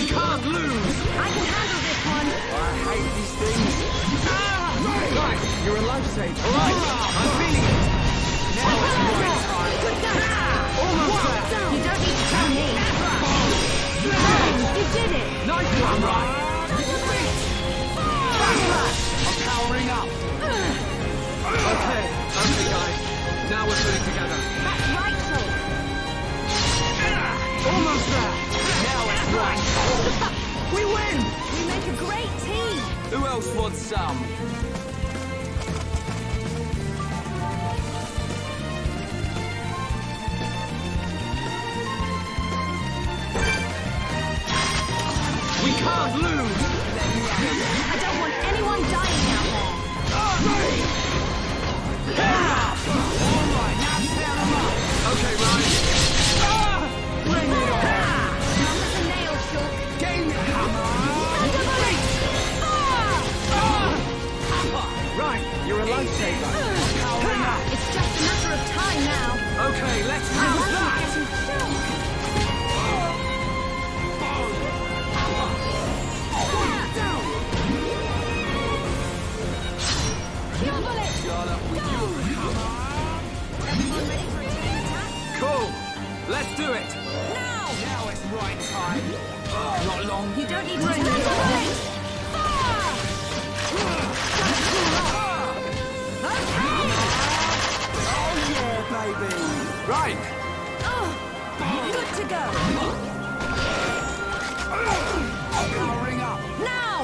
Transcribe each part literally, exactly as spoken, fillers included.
can't lose! I can handle this one! I hate these things. Ah! Right, you're a lifesaver. Right, I'm feeling it. Now it's the right time. Good done! Almost there. You don't need to tell me! You did it! Nice one, right. I'm powering up. Okay, okay guys. Now we're putting together. That's right, Paul! Almost there. Now it's right. We win! We make a great team! Who else wants some? We can't lose! I don't want anyone dying out there! Alright, now pair them up! Okay, Ryan. Ah! Bring it on! Numb as a nail, Shulk! Game it! Come on! Right, you're a lifesaver. Powering up. It's just a matter of time now! Okay, let's use I like that! you getting Shulk! Pure bullet! Shut up with you. Everyone ready for a chain attack? Cool. Let's do it. Now! Now it's right time. Not long. You don't need to tell me about it! Oh yeah, baby. Right. Oh, good to go! Powering up. Now!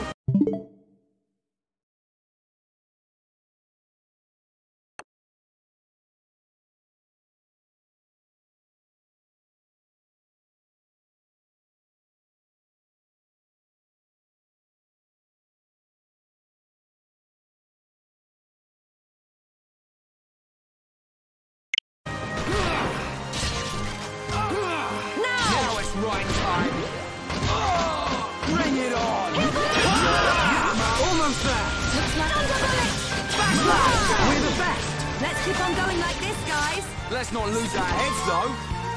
Now it's right time. Oh, bring it on. Almost there. Looks like Thunder bullet! Backlash. We're the best. Let's keep on going like this, guys! Let's not lose our heads, though.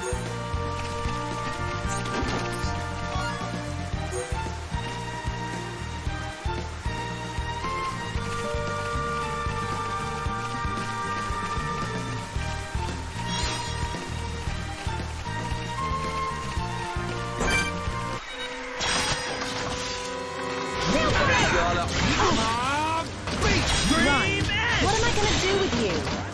Shut up. Come on. Right. What am I going to do with you?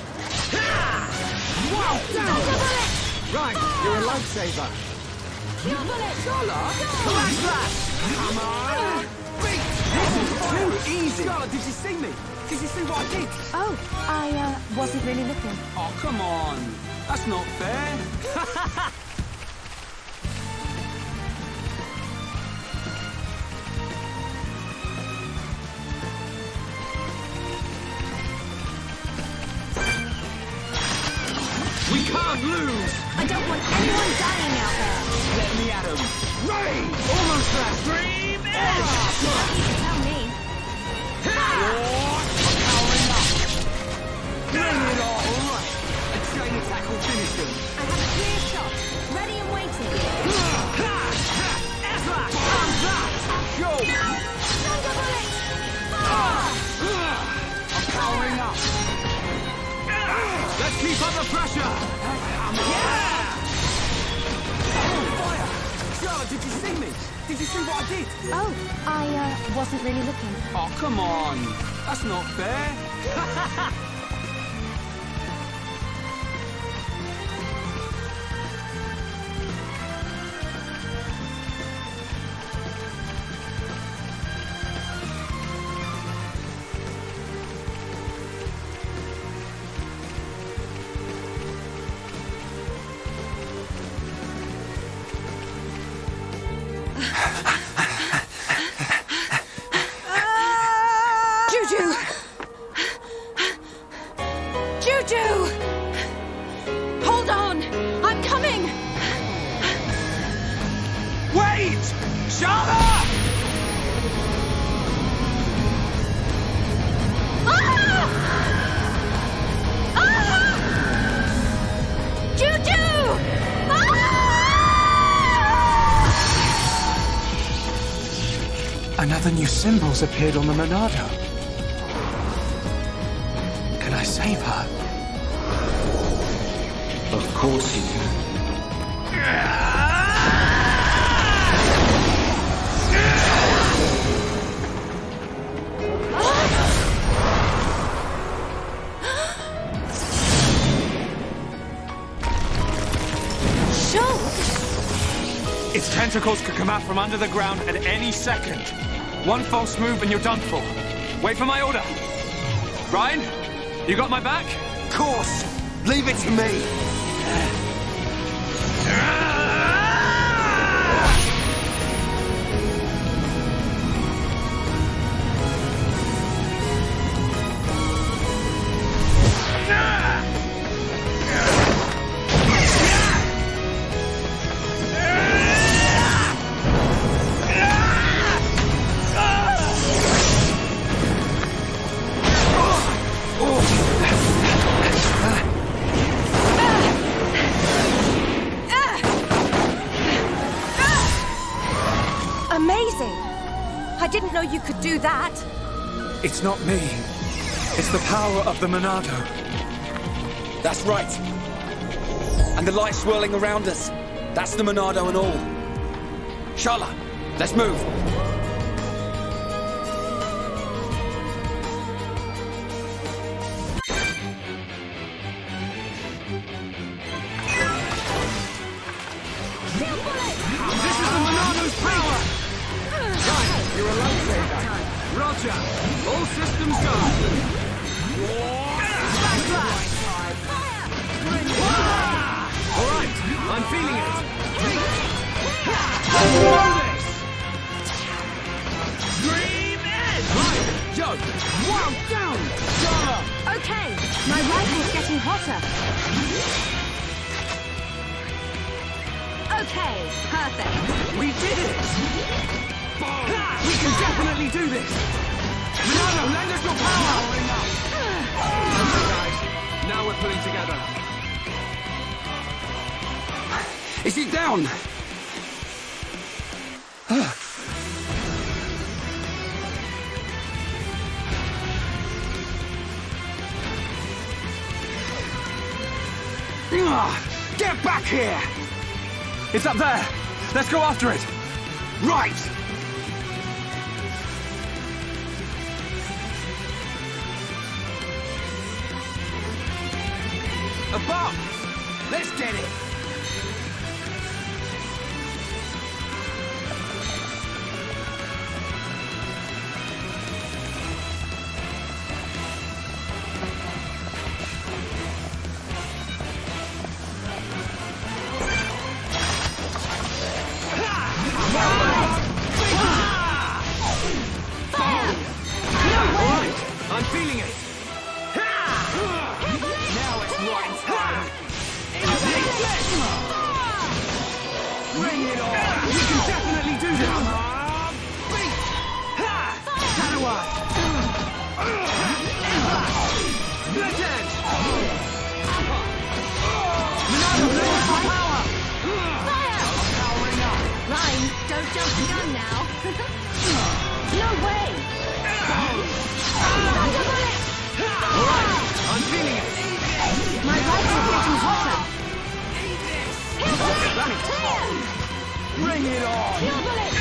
Wow, down. Thunder bullet! Right, you're a lifesaver. Pure bullet! Flash flash. Come on. This is too easy. Scarlet, did you see me? Did you see what I did? Oh, I uh, wasn't really looking. Oh, come on. That's not fair. We can't lose! I don't want anyone dying out there. Let me at him. Rain! Almost there. Dream You don't need to tell me. Powering up. Bring it on. All right. A chain attack will finish him. I have a clear shot. Ready and waiting. Ezra! How's that? Go! Thunder bullet! I'm powering up. Let's keep up the pressure. Yeah! Oh, fire! Charlotte, did you see me? Did you see what I did? Oh, I uh, wasn't really looking. Oh, come on. That's not fair. Another new symbol's appeared on the Monado. Can I save her? Of course you can. Its tentacles could come out from under the ground at any second. One false move and you're done for. Wait for my order. Ryan, you got my back? Of course. Leave it to me. I didn't know you could do that. It's not me. It's the power of the Monado. That's right. And the light swirling around us. That's the Monado and all. Shala, let's move. This is the Monado's power! You're a lifesaver. Roger. All systems go. All right, I'm feeling it. Dream Edge. Right, Joe. Wow, down. Zara. Okay, my rifle's getting hotter. Okay, perfect. We did it. We can definitely do this! Monado, lend us your power! Okay, guys. Now we're pulling together. Is it down? Get back here! It's up there! Let's go after it! Right! Above! Let's get it! I'm feeling it! Now it's right time! Bring it on! We can definitely do this! Beat! Shadoweye! Split edge! Monado, lend us your power! Fire! Powering up! Ryan, don't jump the gun now. No way! Alright, I'm feeling it! My rifle's getting hotter. Bring it on! Go!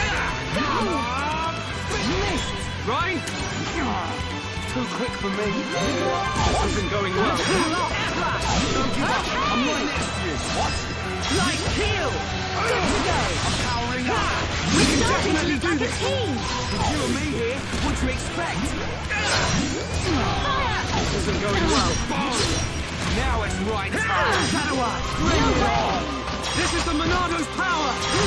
Missed! Right? Too quick for me. This isn't going well. Don't give up. I'm right next to you. What? Light kill! Good to go! I'm powering up. We can definitely do this! With you and me here, what do you expect? This isn't going well. Now it's right time. Shadoweye, bring it on! This is the Monado's power!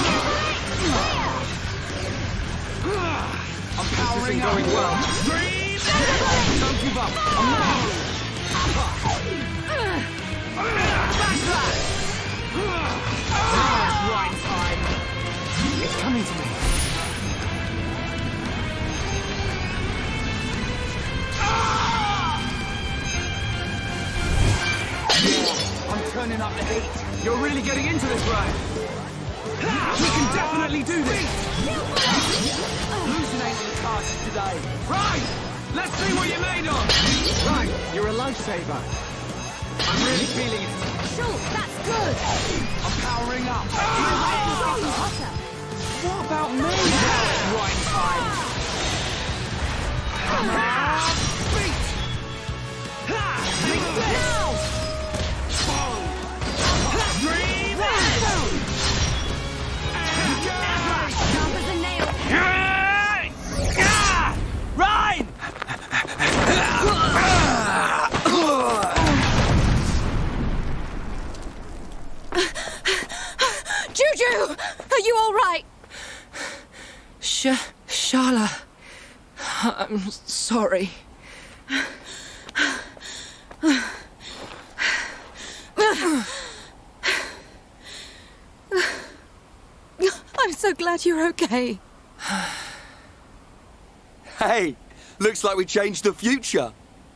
I'm powering up. This isn't going well. Don't give up. I'm not. Backslash! Now it's right time. It's coming to me. I'm turning up the heat. You're really getting into this, Ryan. We can definitely do this. Hallucinate. way. Right! Let's see what you're made of! Right, you're a lifesaver. I'm really feeling it. Sure, that's good. I'm powering up. Hotter. What about me? Right time. Beat! Now! Dream! Sharp as a nail. Ryan! Juju! Are you all right? Sh Shala. I'm sorry. I'm so glad you're okay. Hey, looks like we changed the future.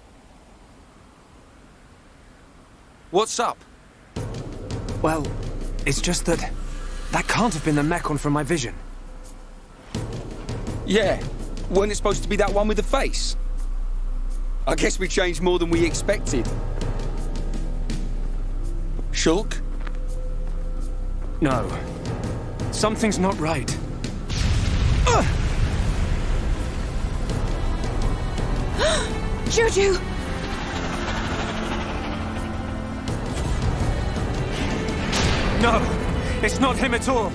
What's up? Well, it's just that that can't have been the mech one from my vision. Yeah, wasn't it supposed to be that one with the face? I guess we changed more than we expected. Shulk? No. Something's not right. Uh! Juju! No! It's not him at all!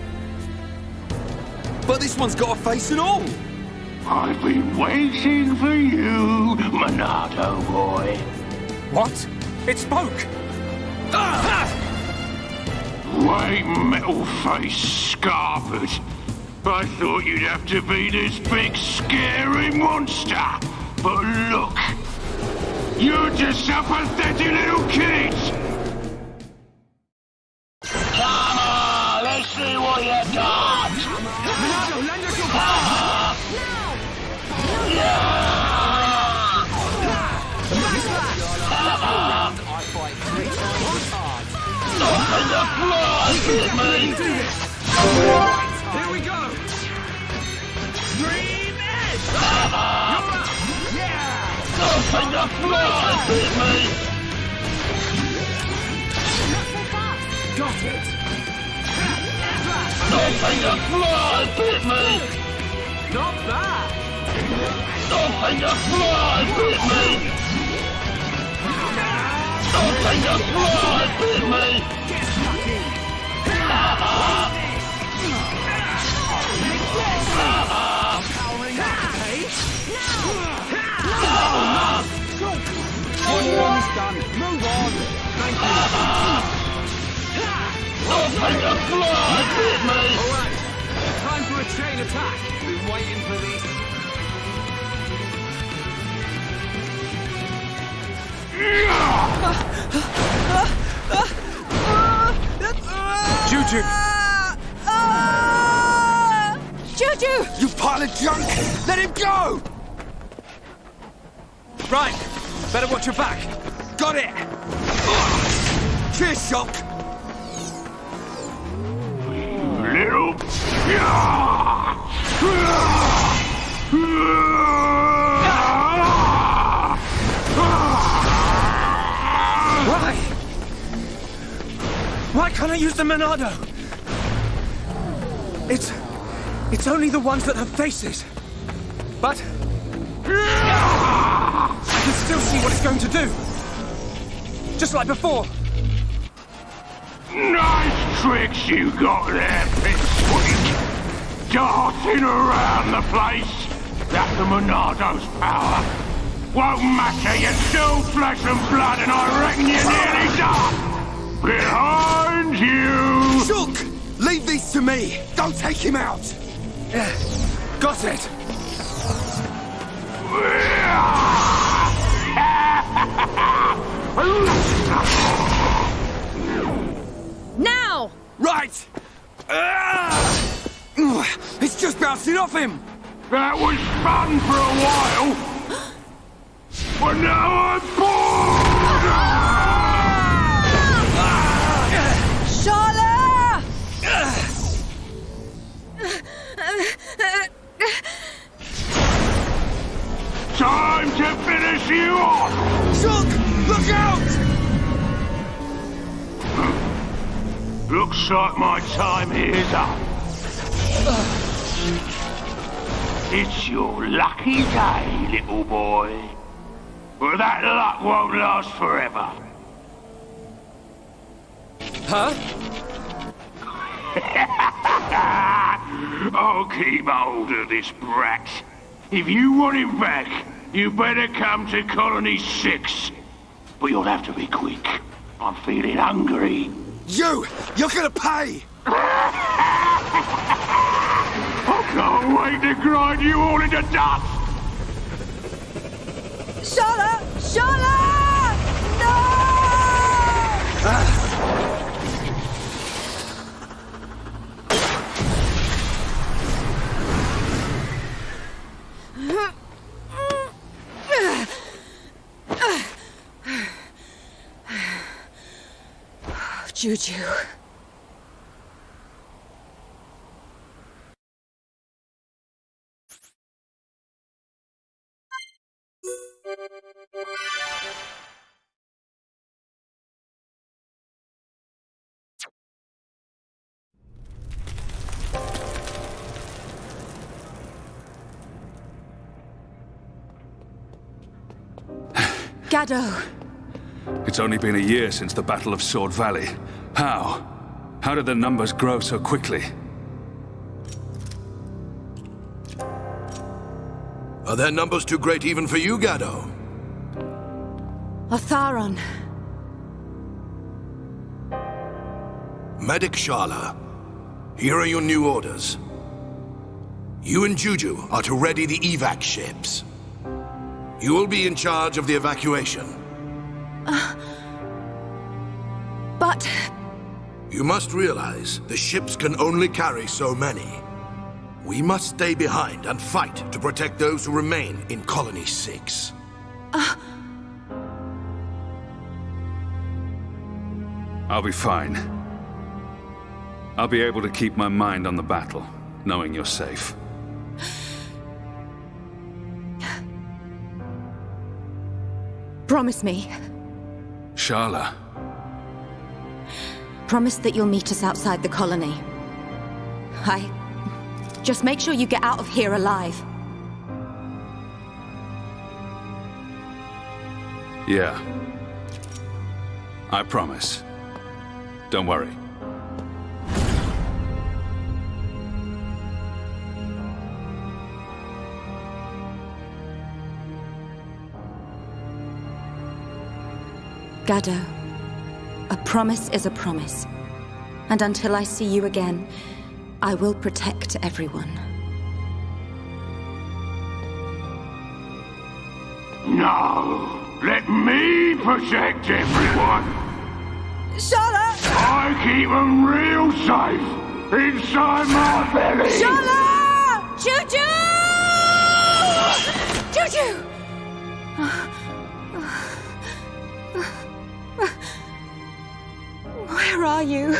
But this one's got a face and all! I've been waiting for you, Monado boy. What? It spoke! Ah! White metal face scarpered. I thought you'd have to be this big scary monster. But look, you're just a pathetic little kid. Come on, let's see what you got. Monado, lend us your power! I fight three times hard. Open the fly with me. Do this! Here we go! Dream Edge! You're up! Yeah! Open the fly with me. Not so fast. Got it! Open the fly with me. Not bad! Open the fly with me. Open the fly with me. Get stuck in! I'm powering up, hey? One one's done. Move on. Thank you. Open the fly with me. All right. Time for a chain attack. Been waiting for this. Juju! Juju! You pile of junk! Let him go! Right! Better watch your back! Got it! Cheers, Shulk! Little... Why? Why can't I use the Monado? It's... It's only the ones that have faces. But... I can still see what it's going to do. Just like before. Nice tricks you got there, Pipsqueak. Darting around the place. That's the Monado's power. Won't matter, you're still flesh and blood, and I reckon you're nearly done. Behind you! Shulk! Leave these to me! Don't take him out! Got it! Now! Right! Ah! It's just bouncing off him! That was fun for a while, but now I'm bored! Shala! Time to finish you off! Shook! Look out! Looks like my time here's up. It's your lucky day, little boy. But that luck won't last forever. Huh? I'll keep hold of this brat. If you want him back, you better come to Colony six. But you'll have to be quick. I'm feeling hungry. You! You're gonna pay! I can't wait to grind you all into dust! Shala! Shala! No! Ah. Juju. Gado. It's only been a year since the Battle of Sword Valley. How? How did the numbers grow so quickly? Are their numbers too great even for you, Gado? Otharon. Medic Shala, here are your new orders. You and Juju are to ready the evac ships. You will be in charge of the evacuation. Uh, but... You must realize the ships can only carry so many. We must stay behind and fight to protect those who remain in Colony six. Uh... I'll be fine. I'll be able to keep my mind on the battle, knowing you're safe. Promise me. Shala. Promise that you'll meet us outside the colony. I... Just make sure you get out of here alive. Yeah. I promise. Don't worry. Gado, a promise is a promise. And until I see you again, I will protect everyone. No! Let me protect everyone! Shala! I keep them real safe inside my belly! Shala! Juju! Juju! Where are you?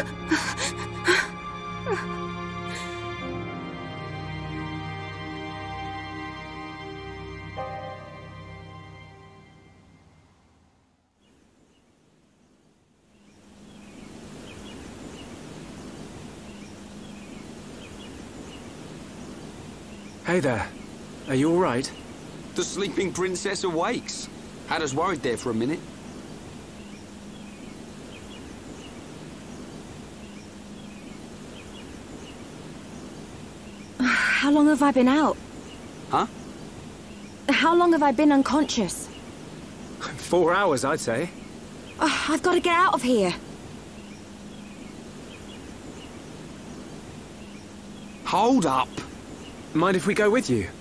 Hey there. Are you all right? The sleeping princess awakes. Had us worried there for a minute. How long have I been out? Huh? How long have I been unconscious? Four hours, I'd say. Oh, I've got to get out of here. Hold up. Mind if we go with you?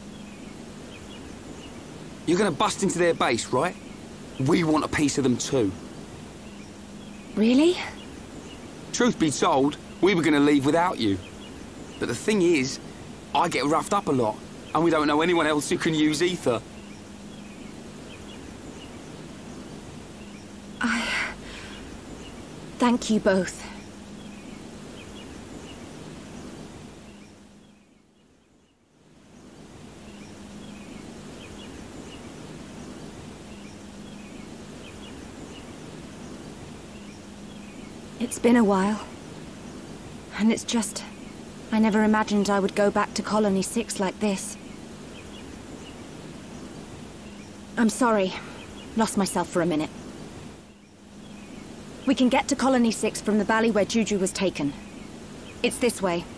You're gonna bust into their base, right? We want a piece of them too. Really? Truth be told, we were gonna leave without you. But the thing is, I get roughed up a lot, and we don't know anyone else who can use ether. I... Thank you both. It's been a while. And it's just... I never imagined I would go back to Colony six like this. I'm sorry. Lost myself for a minute. We can get to Colony six from the valley where Juju was taken. It's this way.